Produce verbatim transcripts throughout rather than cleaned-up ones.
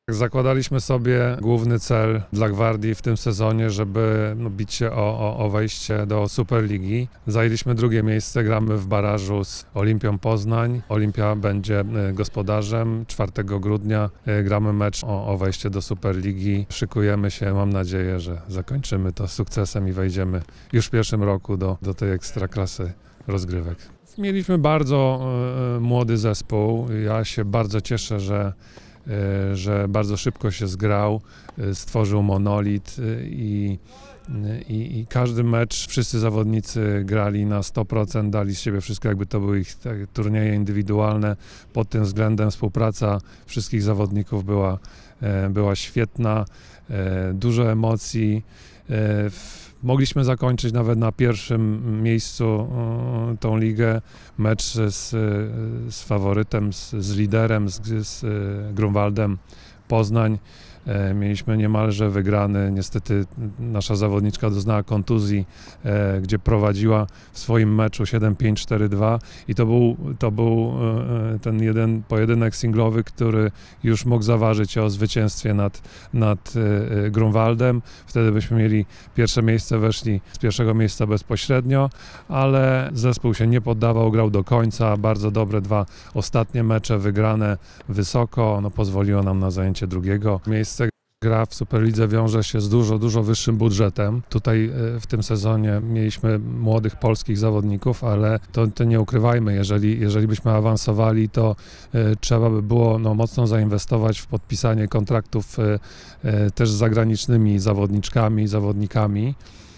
Zakładaliśmy sobie główny cel dla Gwardii w tym sezonie, żeby no, bić się o, o, o wejście do Superligi. Zajęliśmy drugie miejsce, gramy w barażu z Olimpią Poznań. Olimpia będzie gospodarzem. czwartego grudnia gramy mecz o, o wejście do Superligi. Szykujemy się, mam nadzieję, że zakończymy to sukcesem i wejdziemy już w pierwszym roku do, do tej ekstraklasy rozgrywek. Mieliśmy bardzo e, młody zespół. Ja się bardzo cieszę, że że bardzo szybko się zgrał, stworzył monolit i, i, i każdy mecz, wszyscy zawodnicy grali na sto procent, dali z siebie wszystko, jakby to były ich turnieje indywidualne. Pod tym względem współpraca wszystkich zawodników była, była świetna, dużo emocji. Mogliśmy zakończyć nawet na pierwszym miejscu tą ligę, mecz z, z faworytem, z, z liderem, z, z Grunwaldem Poznań. Mieliśmy niemalże wygrany, niestety nasza zawodniczka doznała kontuzji, gdzie prowadziła w swoim meczu siedem pięć cztery dwa i to był, to był ten jeden pojedynek singlowy, który już mógł zaważyć o zwycięstwie nad, nad Grunwaldem. Wtedy byśmy mieli pierwsze miejsce, weszli z pierwszego miejsca bezpośrednio, ale zespół się nie poddawał, grał do końca, bardzo dobre dwa ostatnie mecze wygrane wysoko, no pozwoliło nam na zajęcie drugiego miejsca. Gra w Superlidze wiąże się z dużo, dużo wyższym budżetem. Tutaj w tym sezonie mieliśmy młodych polskich zawodników, ale to, to nie ukrywajmy, jeżeli, jeżeli byśmy awansowali, to trzeba by było no, mocno zainwestować w podpisanie kontraktów też z zagranicznymi zawodniczkami, zawodnikami.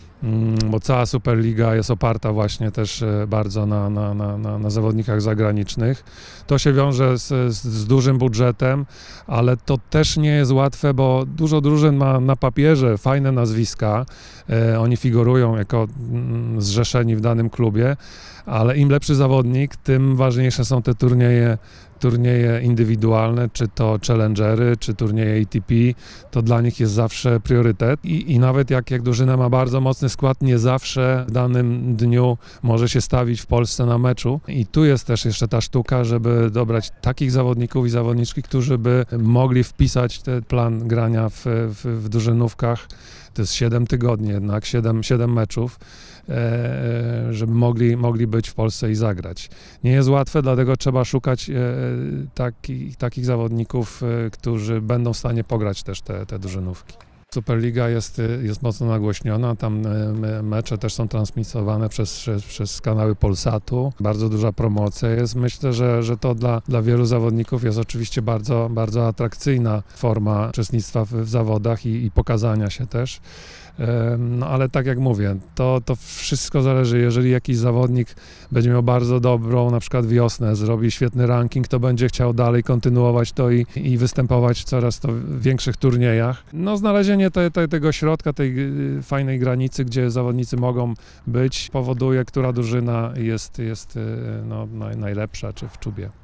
Bo cała Superliga jest oparta właśnie też bardzo na, na, na, na zawodnikach zagranicznych. To się wiąże z, z dużym budżetem, ale to też nie jest łatwe, bo dużo drużyn ma na papierze fajne nazwiska, e, oni figurują jako mm, zrzeszeni w danym klubie, ale im lepszy zawodnik, tym ważniejsze są te turnieje turnieje indywidualne, czy to challengery, czy turnieje A T P, to dla nich jest zawsze priorytet i, i nawet jak, jak drużyna ma bardzo mocny skład, nie zawsze w danym dniu może się stawić w Polsce na meczu i tu jest też jeszcze ta sztuka, żeby dobrać takich zawodników i zawodniczki, którzy by mogli wpisać ten plan grania w, w, w drużynówkach. To jest siedem tygodni jednak, siedem meczów, e, żeby mogli, mogli być w Polsce i zagrać. Nie jest łatwe, dlatego trzeba szukać e, taki, takich zawodników, e, którzy będą w stanie pograć też te, te drużynówki. Superliga jest, jest mocno nagłośniona, tam mecze też są transmitowane przez, przez, przez kanały Polsatu. Bardzo duża promocja jest. Myślę, że, że to dla, dla wielu zawodników jest oczywiście bardzo, bardzo atrakcyjna forma uczestnictwa w, w zawodach i, i pokazania się też. No ale tak jak mówię, to, to wszystko zależy, jeżeli jakiś zawodnik będzie miał bardzo dobrą na przykład wiosnę, zrobi świetny ranking, to będzie chciał dalej kontynuować to i, i występować w coraz to większych turniejach. No znalezienie te, te, tego środka, tej fajnej granicy, gdzie zawodnicy mogą być, powoduje, która drużyna jest, jest no, najlepsza czy w czubie.